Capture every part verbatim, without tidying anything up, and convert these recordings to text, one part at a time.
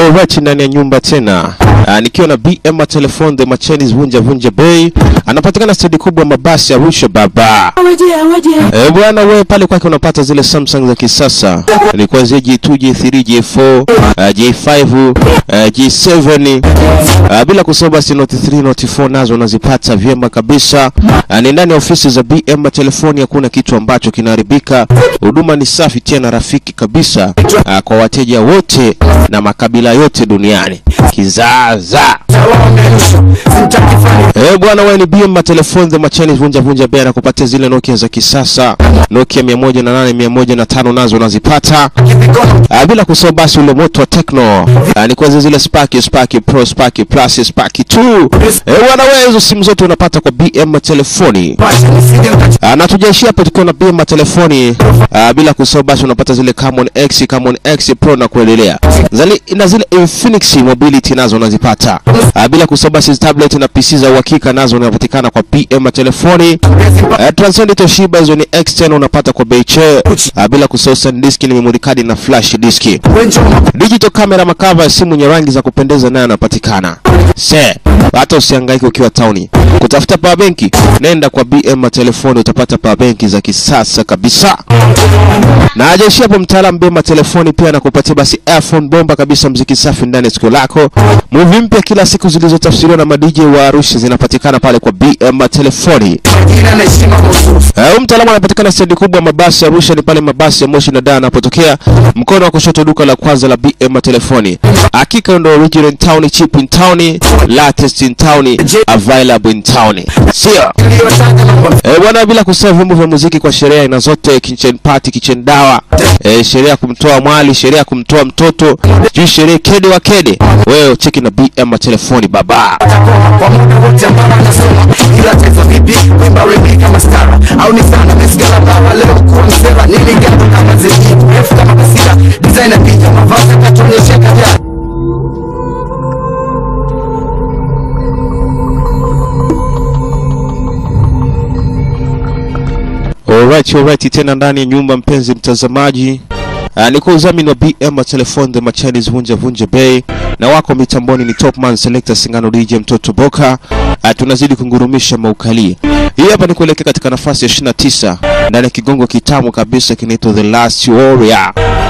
Alright, ndani ya nyumba tena. Uh, nikiwa na B M Telephone the Machenis Vunja Vunja Bay. Anapatikana stadi kubwa mabasi ya Arusha baba. Eh bwana wewe pale kwake unapata zile Samsung za kisasa. Ni kuanzia J two, J three, J four, uh, J five, uh, J seven. Uh, bila kusahau basi Note three, Note four nazo unazipata vyema kabisa. Uh, ni ndani ya ofisi za B M Telephone, hakuna kitu ambacho kinaharibika. Huduma ni safi tena rafiki kabisa uh, kwa wateja wote na makabila yote duniani. Kizaza. Eh bwana wewe ni B M Telephone the Machenis Vunja Vunja Bay, kupatia zile Nokia za kisasa. Nokia mia moja na nane, mia moja na tano nazo unazipata. Uh, bila kusahau basi ule moto wa Tecno. Uh, ni kwa zile Spark, Spark Pro, Spark Plus, Spark two. Eh bwana wewe hizo simu zote unapata kwa B M Telephone. Uh, na tujaishia hapo tukiwa na B M Telephone. Uh, bila kusahau basi unapata zile Camon X, Camon X Pro na kuendelea. Zali na zile Infinix Mobility nazo unazipata. Uh, bila kusahau basi tablet na P C za uhakika nazo unapatikana kwa B M Telephone. Uh, Transcend Toshiba hizo ni external unapata kwa Beiche. Uh, bila kusahau SanDisk ni memory card na flash disk. Digital camera makava ya simu nye rangi za kupendeza nayo yanapatikana. Se, hata usihangaike ukiwa town. Kutafuta power bank, nenda kwa B M Telephone utapata power bank za kisasa kabisa. Na ajeshi hapo mtaalamu B M Telephone pia anakupatia basi earphone bomba kabisa, muziki safi ndani ya sikio lako. Movie mpya kila siku zilizotafsiriwa na ma D J wa Arusha zinapatikana pale kwa B M Telephone. Eh, mtaalamu anapatikana stendi kubwa mabasi ya Arusha, ni pale mabasi ya Moshi na Dar yanapotokea. Mkono wa kushoto duka la kwanza la B M Telephone. Hakika ndio original in town, cheap in town, latest in town, available in town. Sio. Eh bwana, bila kusahau vyombo vya muziki kwa sherehe aina zote, kitchen party, kitchen dawa, eh sherehe ya kumtoa mwali, sherehe ya kumtoa mtoto, juu sherehe kede wa kede. Wewe cheki na B M Telephone baba. Au ni sana mesigala baba leo kwa msera niligado kama zetu refu kama basira designer picha mavazi katuonyesha kaja. Alright, alright, tena ndani ya nyumba mpenzi mtazamaji. Uh, niko uzamini wa B M Telephone the Machenis Vunja Vunja Bay, na wako mitamboni ni Topman Selector Singano D J Mtoto Boka. Uh, tunazidi kungurumisha maukali. Hii hapa ni kuelekea katika nafasi ya ishirini na tisa ndani ya kigongo kitamu kabisa kinaitwa The Last Warrior.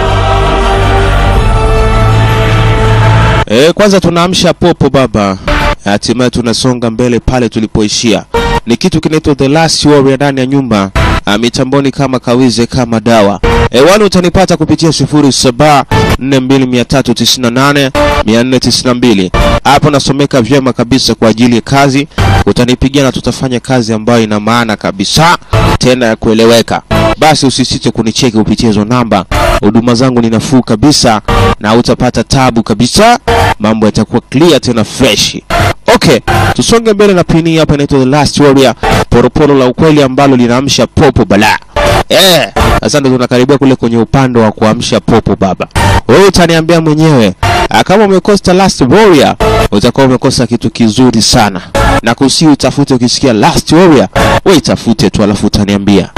Eh, kwanza tunaamsha popo baba. Hatimaye tunasonga mbele pale tulipoishia. Ni kitu kinaitwa The Last Warrior ndani ya nyumba. Mitamboni kama kawize kama dawa. E, wale utanipata kupitia sifuri saba nne mbili mia tatu tisini na nane mia nne tisini na mbili. Hapo nasomeka vyema kabisa kwa ajili ya kazi. Utanipigia na tutafanya kazi ambayo ina maana kabisa tena ya kueleweka. Basi usisite kunicheki kupitia hizo namba. Huduma zangu ni nafuu kabisa na utapata tabu kabisa. Mambo yatakuwa clear tena fresh. Okay, tusonge mbele na pini hapa inaitwa The Last Warrior, poroporo la ukweli ambalo linaamsha popo bala. Eh, sasa ndo tunakaribia kule kwenye upande wa kuamsha popo baba. Wewe utaniambia mwenyewe, kama umekosa Last Warrior, utakuwa umekosa kitu kizuri sana. Na kusi utafute ukisikia Last Warrior, wewe itafute tu alafu utaniambia.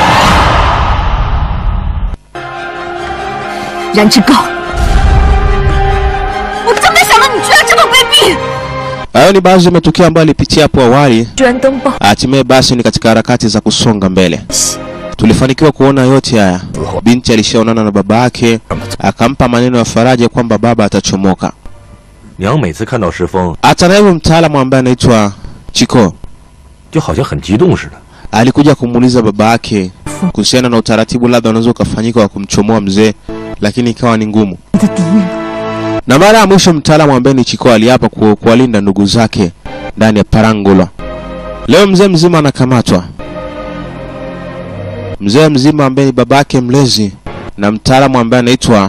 Hayo ni baadhi ya matukio ambayo alipitia hapo awali. Hatimaye basi ni katika harakati za kusonga mbele. Tulifanikiwa kuona yote haya. Binti alishaonana na baba yake, akampa maneno ya faraja kwamba baba atachomoka. Hata naye mtaalamu ambaye anaitwa Chiko alikuja kumuuliza baba yake kuhusiana na utaratibu labda unaweza kufanyika wa kumchomoa mzee, lakini ikawa ni ngumu. Na mara ya mwisho mtaalamu ambaye ni Chiko aliapa kuwalinda ndugu zake ndani ya Parangula. Leo mzee mzima anakamatwa. Mzee mzima ambaye ni babake mlezi na mtaalamu ambaye anaitwa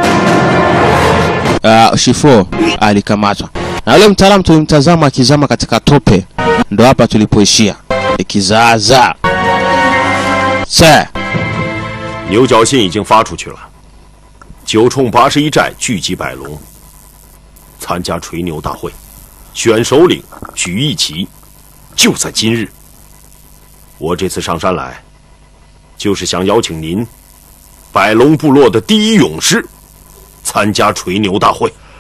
uh, Shifo alikamatwa. Na yule mtaalamu tulimtazama akizama katika tope. Ndo hapa tulipoishia. Ikizaza. Sir. 牛角信已经发出去了。九冲八十一寨聚集百龙，参加吹牛大会，选首领，举义旗，就在今日。我这次上山来，就是想邀请您，百龙部落的第一勇士，参加吹牛大会。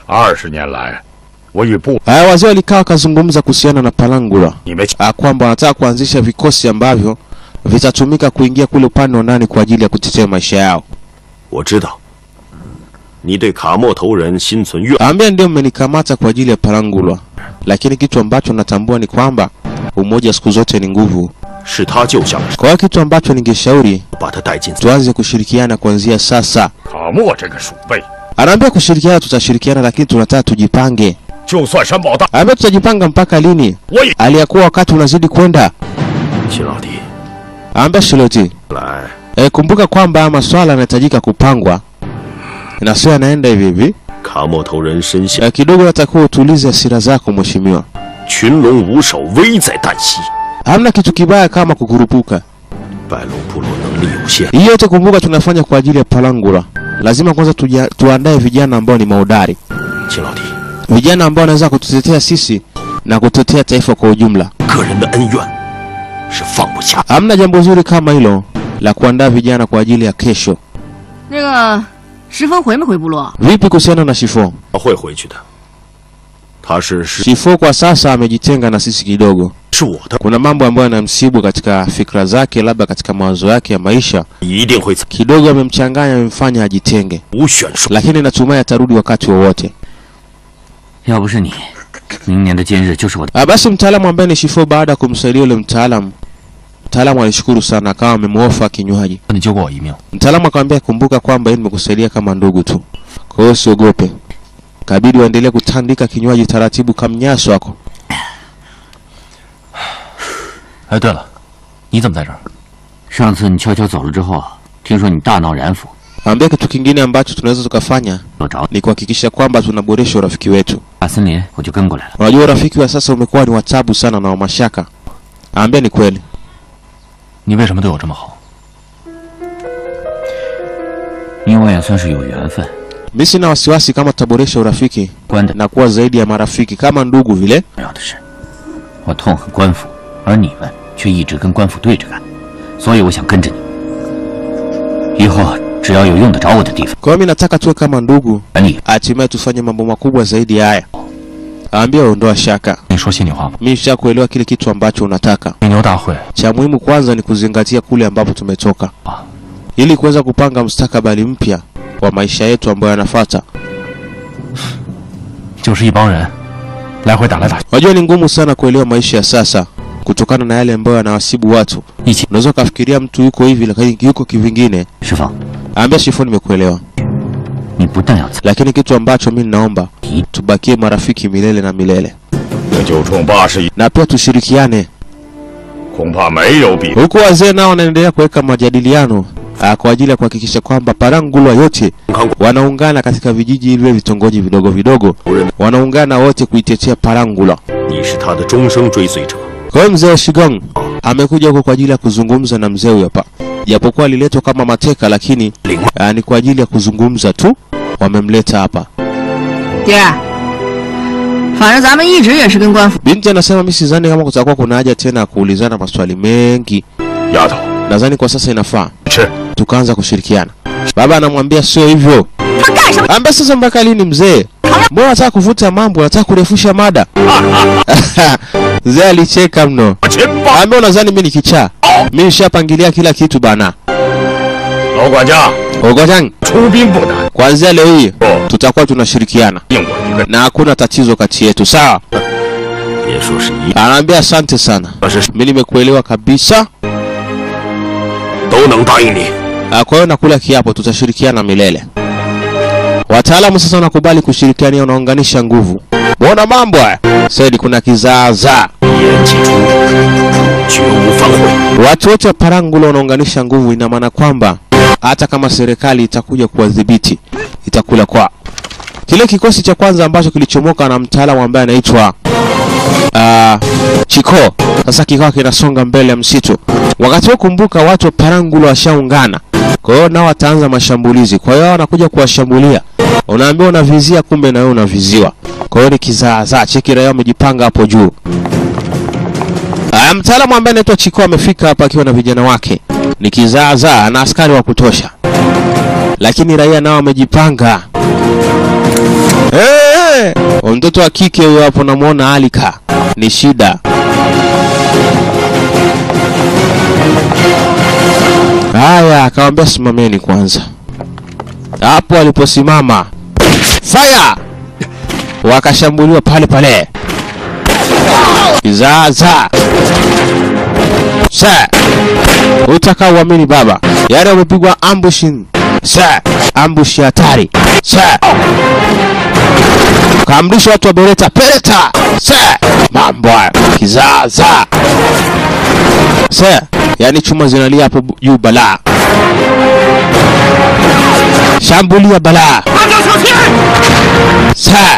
二十年来，我与部 Haya, wazee walikaa wakazungumza kuhusiana na Palangula, kwamba wanataka kuanzisha vikosi ambavyo vitatumika kuingia kule upande wa ndani kwa ajili ya kutetea maisha yao. 我知道，你对卡莫头人心存怨。 Ambia ndio mmenikamata kwa ajili ya Palangula, lakini kitu ambacho natambua ni kwamba umoja siku zote ni nguvu. 是他救下了， Kwa hiyo kitu ambacho ningeshauri 把他带进。 tuanze kushirikiana kuanzia sasa. 卡莫这个鼠辈， Anaambia kushirikiana tutashirikiana, lakini tunataka tujipange. 就算山宝大， Anaambia tutajipanga mpaka lini? 我也 Aliyakuwa wakati unazidi kwenda. 秦老弟， Anaambia Shiloti, 来， e, kumbuka kwamba maswala yanahitajika kupangwa. Na sio yanaenda hivi hivi. 卡莫头人身陷， E, kidogo natakuwa utulize hasira zako mheshimiwa. 群龙无首，危在旦夕。 Hamna kitu kibaya kama kukurupuka. 白龙部落能力有限， Hii yote kumbuka tunafanya kwa ajili ya Palangula. Lazima kwanza tuja, tuandae vijana ambao ni mahodari. 秦老弟， Vijana ambao wanaweza kututetea sisi na kutetea taifa kwa ujumla. 个人的恩怨是放不下。 Hamna jambo zuri kama hilo la kuandaa vijana kwa ajili ya kesho. 那个石峰回没回部落？ Vipi kuhusiana na Shifo? 他会回去的，他是是 Shifo kwa sasa amejitenga na sisi kidogo. 是我的， Kuna mambo ambayo yanamsibu katika fikra zake, labda katika mawazo yake ya maisha. 一定会 Kidogo amemchanganya, amemfanya ajitenge. 无选数。 Lakini natumai atarudi wakati wowote. 要不是你，明年的今日就是我的。 Ah, basi mtaalamu ambaye ni Shifo baada ya kumsaidia yule mtaalamu, mtaalamu alishukuru sana, akawa amemuofa kinywaji. 你救过我一命， Mtaalamu akamwambia kumbuka kwamba yeye nimekusaidia kama ndugu tu. Kwa hiyo usiogope. Kabidi waendelee kutandika kinywaji taratibu kamnyaso wako. 哎，对了，你怎么在这儿？上次你悄悄走了之后，听说你大闹染府， Ambia kitu kingine ambacho tunaweza tukafanya 我找 ni kuhakikisha kwamba tunaboresha urafiki wetu. 大森林，我就跟过来了。 Unajua urafiki wa sasa umekuwa ni wa taabu sana na wa mashaka. Ambia ni kweli. 你为什么对我这么好？因为也算是有缘分。 Mimi sina wasiwasi kama tutaboresha urafiki 官的 na kuwa zaidi ya marafiki kama ndugu vile. 重要的是，我痛恨官府，而你们却一直跟官府对着干，所以我想跟着你。以后只要有用得着我的地方， Kwa hiyo mimi nataka tuwe kama ndugu, 你 hatimaye tufanye mambo makubwa zaidi ya haya. Ambia ondoa shaka. 你说心里话吧。 Mimi nishakuelewa kile kitu ambacho unataka. 吹牛大会 Cha muhimu kwanza ni kuzingatia kule ambapo tumetoka. 啊， Ili kuweza kupanga mustakabali mpya wa maisha yetu ambayo yanafuata. 就是一帮人来回打来打去， Wajua ni ngumu sana kuelewa maisha ya sasa kutokana na yale ambayo yanawasibu watu. 一起。 Unaweza kufikiria mtu yuko hivi lakini yuko kivingine. 石峰， Ambia Shifo nimekuelewa. 你不但要参 Lakini kitu ambacho mimi ninaomba 与， tubakie marafiki milele na milele. 这九冲八十一， Na pia tushirikiane. 恐怕没有比 Huku wazee nao wanaendelea kuweka majadiliano ah, kwa ajili ya kuhakikisha kwamba Palangula yote wanaungana katika vijiji hivi vitongoji vidogo vidogo. Wanaungana wote kuitetea Palangula. 你是他的终生追随者。 Kwa hiyo mzee Shigong amekuja huko kwa ajili ya kuzungumza na mzee huyo hapa. Japokuwa aliletwa kama mateka lakini ah, ni kwa ajili ya kuzungumza tu wamemleta hapa. 爹，反正咱们一直也是跟官府。 Binti anasema mimi sidhani kama kutakuwa kuna haja tena ya kuulizana maswali mengi. 丫头， Nadhani kwa sasa inafaa 吃 tukaanza kushirikiana. Baba anamwambia sio hivyo. Ambe sasa mpaka lini mzee? Mbona unataka kuvuta mambo, unataka kurefusha mada? Mzee alicheka mno. 我前八 Ambe unadhani mimi ni kichaa? Mimi nishapangilia kila kitu bana. 老管家 Ogojang, 出兵不难， kuanzia leo hii tutakuwa tunashirikiana 应我一个 na hakuna tatizo kati yetu, sawa? 别说是一， Anaambia asante sana. 而是 Mimi nimekuelewa kabisa. 都能答应你。 Ah, kwa hiyo nakula kiapo tutashirikiana milele. Wataalamu sasa wanakubali kushirikiana, wanaunganisha nguvu. Muona mambo haya? Saidi kuna kizaazaa. 一言既出，绝无反悔。 Watu wote wa Palangula wanaunganisha nguvu, ina maana kwamba hata kama serikali itakuja kuwadhibiti itakula kwa. Kile kikosi cha kwanza ambacho kilichomoka na mtaalamu ambaye anaitwa uh, Chiko, sasa kikawa kinasonga mbele ya msitu. Wakati huo kumbuka watu wa Palangula washaungana. Kwa hiyo nao wataanza mashambulizi. Kwa hiyo wanakuja kuwashambulia. Unaambiwa unavizia, kumbe na wewe unaviziwa. Kwa hiyo ni kizaazaa, cheki raia wamejipanga hapo juu. Ah, mtaalamu ambaye anaitwa Chiko amefika hapa akiwa na vijana wake. Ni kizaazaa na askari wa kutosha. Lakini raia nao wamejipanga. Eh! we mtoto wa kike huyo hapo namuona Alika ni shida. Haya, akamwambia simameni kwanza. Hapo aliposimama fire, wakashambuliwa pale pale. Kizaza Sa utaka uamini baba, yale wamepigwa ambush. Sa ambush hatari. Sa kaamrisha watu wa Beretta Beretta. Sa mambo kizaza. Sa yani chuma zinalia hapo juu bala. Shambulia bala. Sa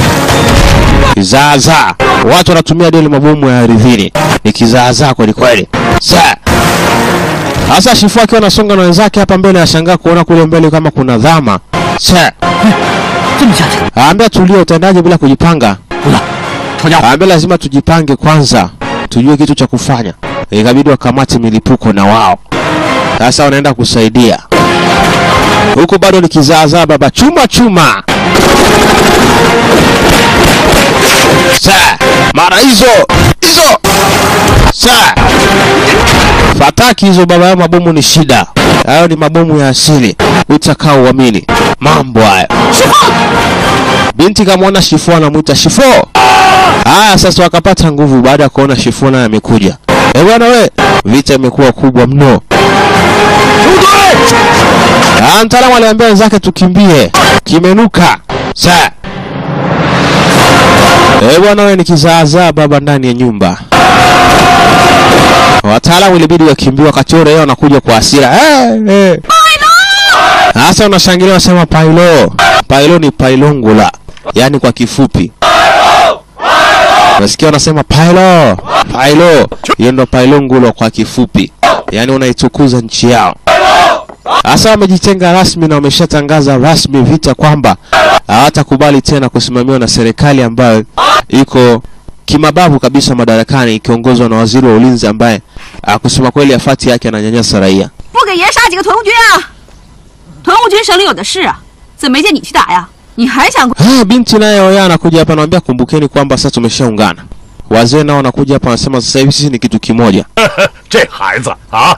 kizaza. Watu wanatumia deli mabomu ya ardhini. Ni kizaza kweli kweli. Sa hasa Shifu akiwa anasonga na wenzake hapa mbele, anashangaa kuona kule mbele kama kuna dhama. Sa aambia tulia, utaendaje bila kujipanga? Aambia lazima tujipange kwanza, tujue kitu cha kufanya. Ikabidi wakamati milipuko na wao. Sasa wanaenda kusaidia. Huko bado ni kizaza baba, chuma chuma. Sa mara hizo hizo. Sa fataki hizo baba, ya mabomu ni shida. Hayo ni mabomu ya asili, utakao uamini mambo haya. Binti kamwona Shifu anamuita Shifu. Haya sasa wakapata nguvu baada ya kuona Shifu naye amekuja. Eh bwana we, vita imekuwa kubwa mno. Ah, mtaalamu aliambia wenzake tukimbie. Kimenuka. Sa eh bwana we, ni kizaazaa baba ndani ya nyumba. Wataalamu ilibidi wakimbie, wakachora yeye anakuja kwa hasira. Eh eh. Sasa unashangilia wasema Pailo. Pailo ni Pailongula, yani kwa kifupi. Nasikia wanasema Pailo. Pailo. Hiyo ndo Pailongula kwa kifupi. Yani unaitukuza nchi yao. Sasa wamejitenga rasmi na wameshatangaza rasmi vita kwamba hawatakubali tena kusimamiwa na serikali ambayo iko kimabavu kabisa madarakani, ikiongozwa na waziri wa ulinzi ambaye kusema kweli afati yake ananyanyasa raia. Ah, binti naye oya anakuja hapa anawaambia kumbukeni kwamba sasa tumeshaungana. Wazee nao wanakuja hapa wanasema sasa hivi sisi ni kitu kimoja. 这孩子啊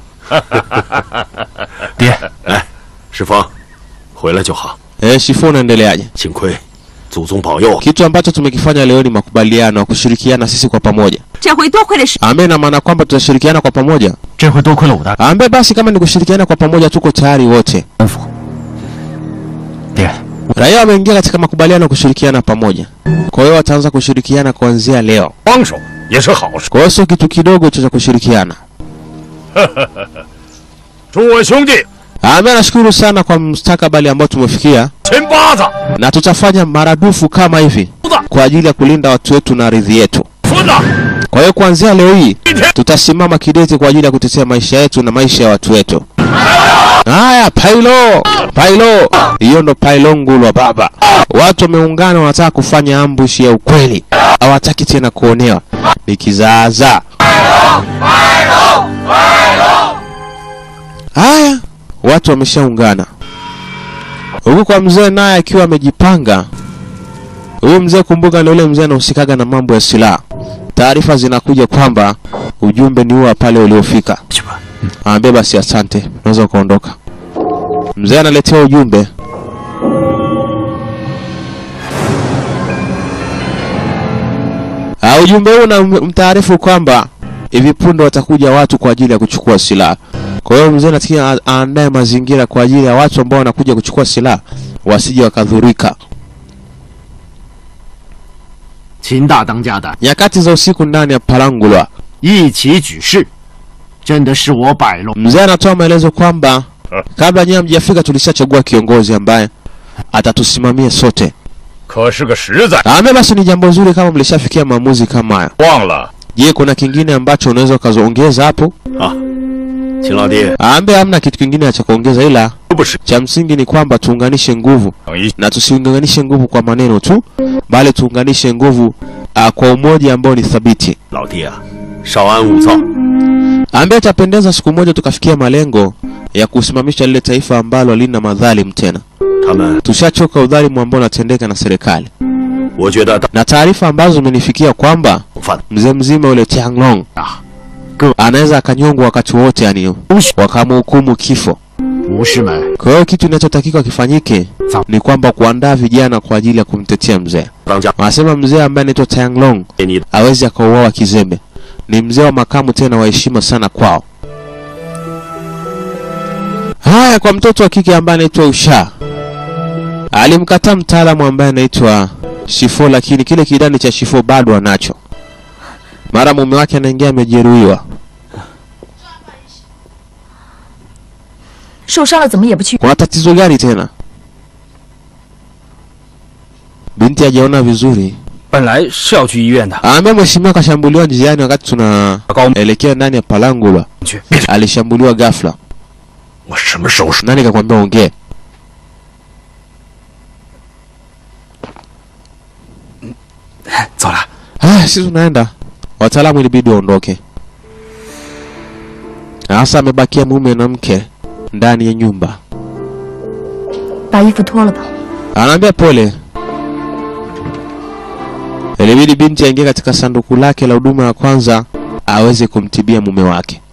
爹，来，石峰，回来就好。 Eh, Shifu unaendeleaje? 幸亏祖宗保佑。 Kitu ambacho tumekifanya leo ni makubaliano kushirikiana sisi kwa pamoja. 这回多亏了石 Ambe na maana kwamba tutashirikiana kwa pamoja. 这回多亏了我大 Ambe basi kama ni kushirikiana kwa pamoja tuko tayari wote. 官府。爹， Raia wameingia katika makubaliano kushirikiana pamoja. Kwa hiyo wataanza kushirikiana kuanzia leo. 帮手也是好事。 Kwa hiyo sio kitu kidogo cha kushirikiana. 诸位兄弟， Ambe nashukuru sana kwa mustakabali ambao tumefikia 秦八子， na tutafanya maradufu kama hivi kwa ajili ya kulinda watu wetu na ardhi yetu. 孙子， Kwa hiyo kuanzia leo hii tutasimama kidete kwa ajili ya kutetea maisha yetu na maisha ya watu wetu. Haya, Pailo, Pailo, hiyo ndo Pailongula baba. Watu wameungana wanataka kufanya ambush ya ukweli. Hawataki tena kuonewa. Ni kizaza. Haya, watu wameshaungana. Huku kwa mzee naye akiwa amejipanga. Huyu mzee kumbuka ndio yule mzee anahusikaga na mambo ya silaha. Taarifa zinakuja kwamba ujumbe ni huo pale uliofika. Aambie basi asante, unaweza kuondoka. Mzee analetea ujumbe. Ah, ujumbe huu na mtaarifu kwamba hivi punde watakuja watu kwa ajili ya kuchukua silaha. Kwa hiyo mzee anatakiwa aandae mazingira kwa ajili ya watu ambao wanakuja kuchukua silaha wasije wakadhurika. 秦大当家的 Nyakati za usiku ndani ya Palangula, 一起举事，真的是我摆弄。 mzee anatoa maelezo kwamba kabla nyinyi mjafika tulishachagua kiongozi ambaye atatusimamia sote. 可是个实在。 Ame basi ni jambo zuri kama mlishafikia maamuzi kama haya. 忘了， Je, kuna kingine ambacho unaweza ukazoongeza hapo? 啊，秦老弟， Ambe hamna kitu kingine cha kuongeza, ila 不是 cha msingi ni kwamba tuunganishe nguvu 等一 na tusiunganishe nguvu kwa maneno tu, bali tuunganishe nguvu uh, kwa umoja ambao ni thabiti. 老弟啊，稍安勿躁。 Ambe atapendeza siku moja tukafikia malengo ya kusimamisha lile taifa ambalo halina madhalimu tena. 他们 Tushachoka udhalimu ambao unatendeka na serikali. 我觉得 Na taarifa ambazo zimenifikia kwamba 犯 mzee mzima yule Tianglong anaweza akanyongwa wakati wote, yani wakamhukumu kifo. 武士们 Kwa hiyo kitu kinachotakiwa kifanyike ni kwamba kuandaa vijana kwa ajili ya kumtetea mzee. 当家 Wanasema mzee ambaye anaitwa Tianglong 给你 hawezi akauawa kizembe. Ni mzee wa makamu tena wa heshima sana kwao. Haya, kwa mtoto wa kike ambaye anaitwa Usha, alimkataa mtaalamu ambaye anaitwa Shifo, lakini kile kidani cha Shifo bado anacho. Mara mume wake anaingia amejeruhiwa. 受伤了怎么也不去？ Kuna tatizo gani tena? Binti hajaona vizuri. 本来是要去医院的， Aambia mheshimiwa kashambuliwa njiani wakati tunaelekea ndani ya Palangula. 去。 Alishambuliwa ghafla. 我什么时候说？ Nani kakwambia ongee? 走了。 Ah, sisi tunaenda. Wataalamu ilibidi waondoke. Sasa amebakia mume na mke ndani ya nyumba. 把衣服脱了吧。 Anaambia pole. Ilibidi binti aingie katika sanduku lake la huduma ya kwanza aweze kumtibia mume wake.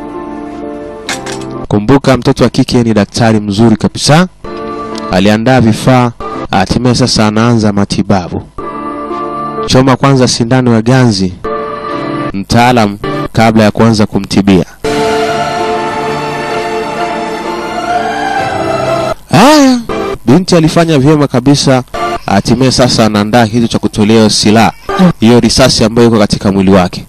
Kumbuka mtoto wa kike ni daktari mzuri kabisa. Aliandaa vifaa, hatimaye sasa anaanza matibabu. Choma kwanza sindano ya ganzi mtaalamu kabla ya kuanza kumtibia. Haya, binti alifanya vyema kabisa. Hatimaye sasa anaandaa kitu cha kutolea silaha, hiyo risasi ambayo iko katika mwili wake.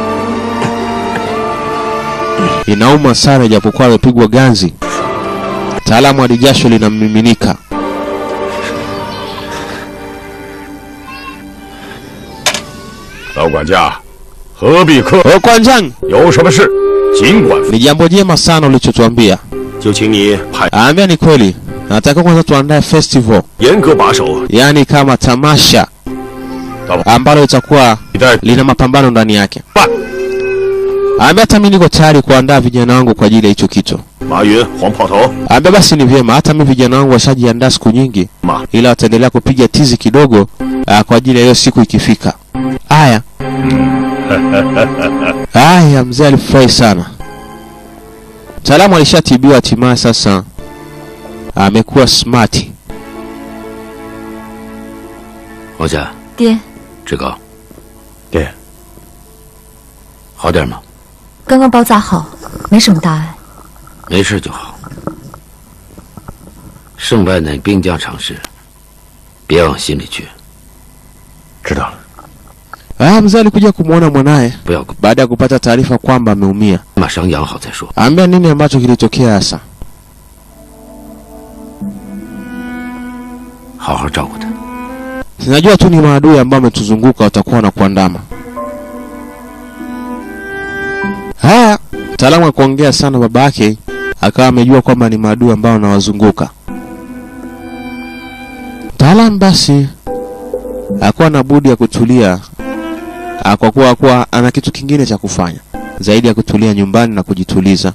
Inauma sana japokuwa amepigwa ganzi. Mtaalamu hadi jasho linamiminika. 老管家，何必客？ Wewe Kwanjang, 有什么事尽管。 ni jambo jema sana ulichotuambia. 就请你派 Aambia ni kweli. Nataka kwanza tuandae festival, 严格把守， yani kama tamasha ambalo litakuwa 你带 lina mapambano ndani yake. Aambia hata mimi niko tayari kuandaa vijana wangu kwa ajili ya hicho kitu. 马云、黄炮头， Aambia basi ni vyema, hata mimi vijana wangu washajiandaa siku nyingi, 马 ila wataendelea kupiga tizi kidogo uh, kwa ajili ya hiyo siku ikifika. Haya. Haya, mzee alifurahi sana. Mtaalamu alishatibiwa, hatimaye sasa amekuwa smart. 王家， 爹， 志高， 爹， 好点吗？ 刚刚包扎好，没什么大碍。 没事就好。胜败乃兵家常事，别往心里去。 知道了。 Ah, mzee alikuja kumuona mwanae 不要 baada ya kupata taarifa kwamba ameumia. 马上养好再说。 Aambia nini ambacho kilitokea hasa. 好好照顾他。 Sinajua tu ni maadui ambao wametuzunguka watakuwa na kuandama. Haya, mtaalamu akaongea sana babake, akawa amejua kwamba ni maadui ambao wanawazunguka. Mtaalamu basi hakuwa na budi ya kutulia, kwa kuwa kuwa ana kitu kingine cha kufanya zaidi ya kutulia nyumbani na kujituliza.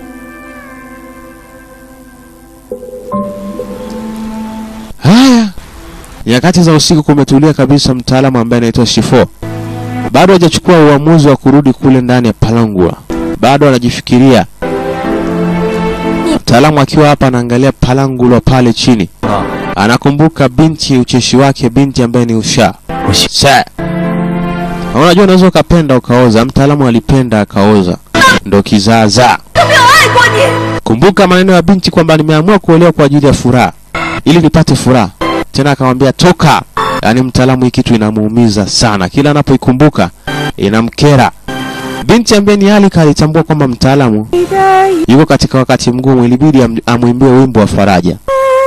Haya, nyakati za usiku kumetulia kabisa. Mtaalamu ambaye anaitwa Shifo bado hajachukua uamuzi wa kurudi kule ndani ya Palangula, bado anajifikiria. Mtaalamu akiwa hapa anaangalia Palangula pale chini, anakumbuka binti ucheshi wake, binti ambaye ni Usha. Sasa unajua unaweza ukapenda ukaoza. Mtaalamu alipenda akaoza, ndo kizaza. Kumbuka maneno ya binti kwamba nimeamua kuolewa kwa ajili ya furaha, ili nipate furaha. Tena akamwambia toka. Yaani mtaalamu hii kitu inamuumiza sana, kila anapoikumbuka inamkera. Binti ambaye ni Alika alitambua kwamba mtaalamu yuko katika wakati mgumu, ilibidi am, amuimbie wimbo wa faraja.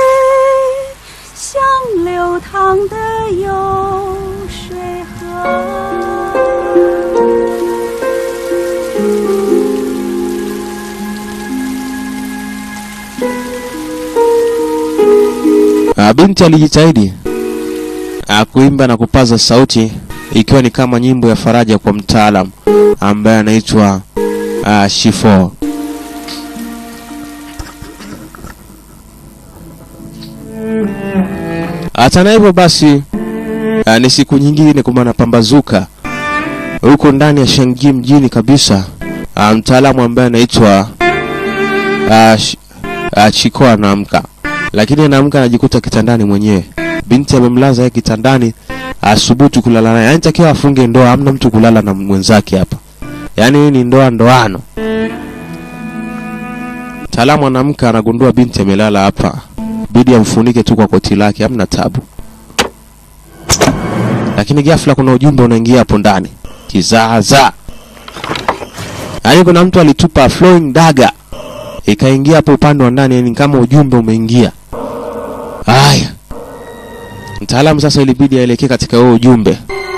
Binti alijitahidi kuimba na kupaza sauti, ikiwa ni kama nyimbo ya faraja kwa mtaalamu ambaye anaitwa uh, Shifo. Hata na hivyo basi Ah, ni siku nyingine kwa maana pambazuka. Huko ndani ya Shangi mjini kabisa. Ah, mtaalamu ambaye anaitwa ah, sh, ah, Chiko anaamka. Lakini anaamka anajikuta kitandani mwenyewe. Binti amemlaza yeye kitandani, asubutu kulala naye. Yaani takiwa afunge ndoa, hamna mtu kulala na mwenzake hapa. Yaani ni ndoa ndoano. Mtaalamu anaamka anagundua binti amelala hapa. Bidi amfunike tu kwa koti lake, hamna tabu. Lakini ghafla kuna ujumbe unaingia hapo ndani. Kizaza. Yaani kuna mtu alitupa flowing dagger. Ikaingia hapo upande wa ndani, yani kama ujumbe umeingia. Haya. Mtaalamu sasa ilibidi aelekee katika huo ujumbe.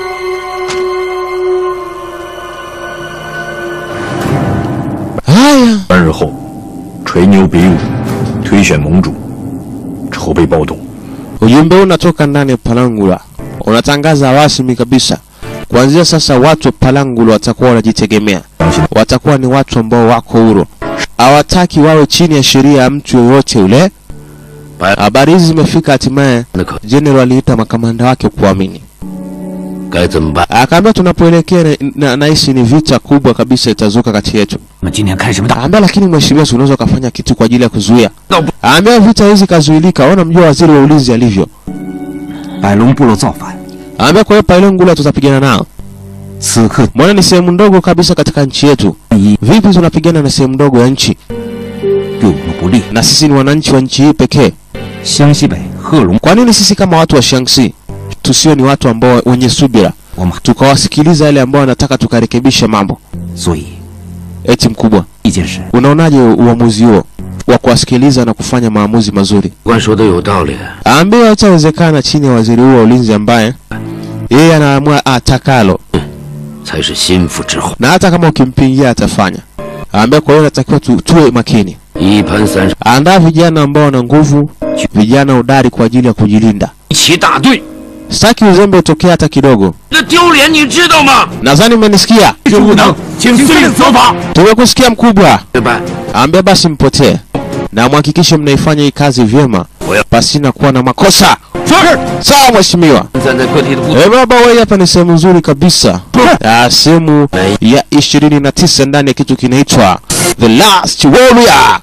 Haya. 三日后，吹牛比武，推选盟主，筹备暴动。 Ujumbe unatoka ndani ya Palangula. Unatangaza rasmi kabisa. Kuanzia sasa watu wa Palangula watakuwa wanajitegemea. Watakuwa ni watu ambao wako huru. Hawataki wawe chini ya sheria ya mtu yoyote ule. Habari hizi zimefika hatimaye General aliita makamanda wake kuamini. Akaambia tunapoelekea na, na, na hisi ni vita kubwa kabisa itazuka kati yetu. Akaambia lakini mheshimiwa unaweza kufanya kitu kwa ajili ya kuzuia. Akaambia vita hizi kazuilika, ona mjua waziri wa ulinzi alivyo. Akaambia kwa hiyo Palangula tutapigana nao. Mbona ni sehemu ndogo kabisa katika nchi yetu. Vipi tunapigana na sehemu ndogo ya nchi? Na sisi ni wananchi wa nchi hii pekee. Kwa nini sisi kama watu wa Shaanxi tusio ni watu ambao wenye subira? Tukawasikiliza wale ambao wanataka tukarekebisha mambo. Eti mkubwa, unaonaje uamuzi huo wa kuwasikiliza na kufanya maamuzi mazuri? Ambaye hatawezekana chini ya waziri huo wa ulinzi ambaye yeye anaamua atakalo. Na hata kama ukimpingia atafanya. Ambaye kwa hiyo natakiwa tu, tuwe makini. Andaa vijana ambao wana nguvu, vijana udari kwa ajili ya kujilinda. Sitaki uzembe utokee hata kidogo. Nadhani umenisikia. Tumekusikia mkubwa. Ambaye basi mpotee. Na mhakikishe mnaifanya hii kazi vyema pasina kuwa na makosa. Sawa mheshimiwa. Eh baba wewe hapa ni sehemu nzuri kabisa. Ya sehemu ya ishirini na tisa ndani ya kitu kinaitwa The Last Warrior.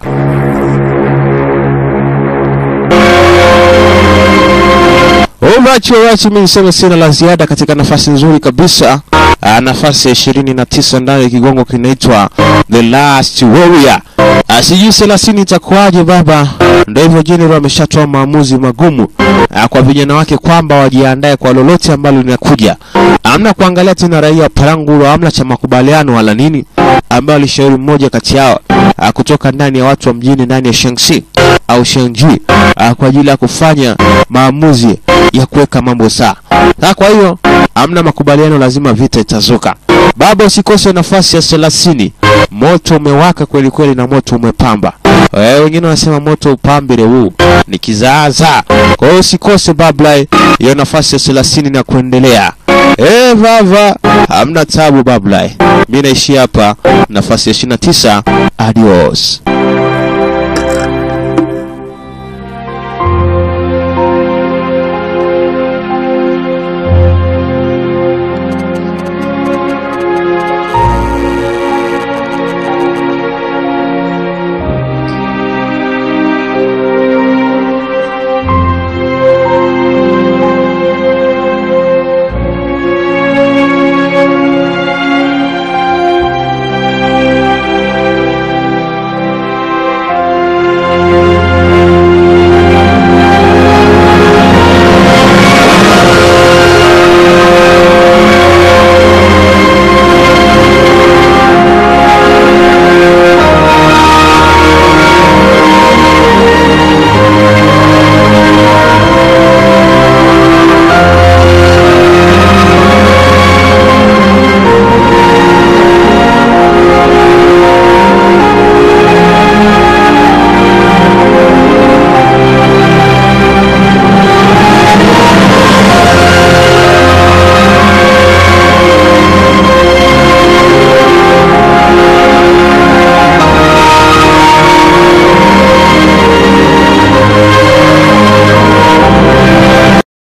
Alright, alright, mimi niseme sina la ziada katika nafasi nzuri kabisa. Uh, nafasi ya ishirini na tisa ndani ya kigongo kinaitwa The Last Warrior. Uh, sijui thelathini itakuwaje baba. Ndio hivyo General ameshatoa maamuzi magumu uh, kwa vijana wake kwamba wajiandae kwa lolote ambalo linakuja. Hamna kuangalia tena raia Palangula, hamna cha makubaliano wala nini. Ambaye alishauri mmoja kati yao uh, kutoka ndani ya watu wa mjini ndani ya Shaanxi au Shanji uh, kwa ajili ya kufanya maamuzi ya kuweka mambo sawa. Na kwa hiyo hamna makubaliano, lazima vita itazuka. Baba usikose nafasi ya thelathini. Moto umewaka kweli kweli na moto umepamba. Eh, wengine wanasema moto upambile huu ni kizaza. Kwa hiyo usikose babla hiyo nafasi ya thelathini na kuendelea. Eh baba, hamna tabu babla. Mimi naishi hapa nafasi ya ishirini na tisa. Adios.